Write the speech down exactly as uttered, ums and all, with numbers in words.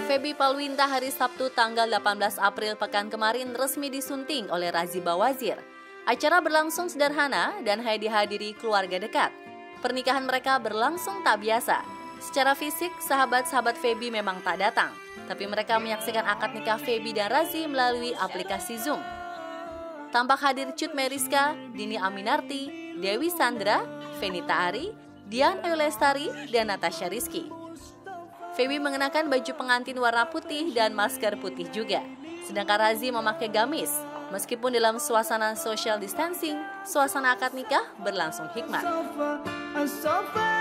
Feby Palwinta hari Sabtu tanggal delapan belas April pekan kemarin resmi disunting oleh Razi Bawazir. Acara berlangsung sederhana dan hanya dihadiri keluarga dekat. Pernikahan mereka berlangsung tak biasa. Secara fisik, sahabat-sahabat Feby memang tak datang, tapi mereka menyaksikan akad nikah Feby dan Razi melalui aplikasi Zoom. Tampak hadir Cut Meriska, Dini Aminarti, Dewi Sandra, Fenita Ari, Dian Ayu Lestari, dan Natasha Rizky. Feby mengenakan baju pengantin warna putih dan masker putih juga. Sedangkan Razi memakai gamis. Meskipun dalam suasana social distancing, suasana akad nikah berlangsung hikmat.